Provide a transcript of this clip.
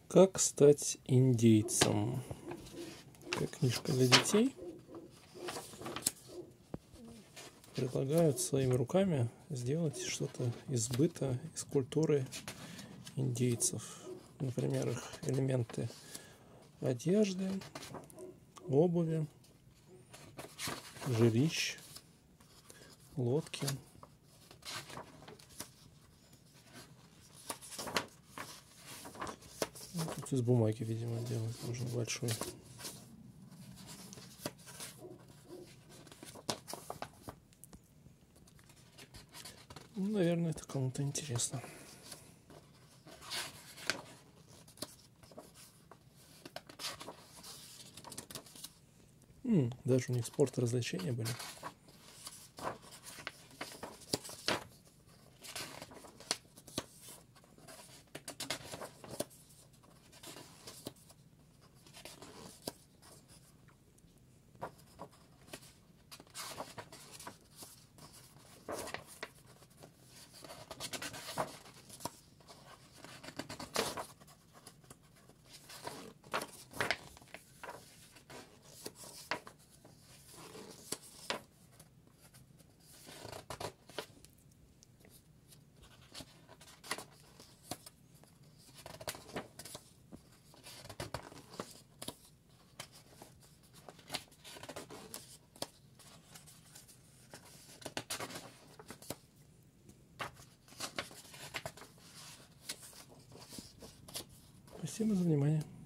Как стать индейцем? Такая книжка для детей. Предлагают своими руками сделать что-то из быта, из культуры индейцев. Например, их элементы одежды, обуви, жилищ, лодки. Тут из бумаги, видимо, делать нужно большой. Ну, наверное, это кому-то интересно. Даже у них спорт и развлечения были. Спасибо за внимание.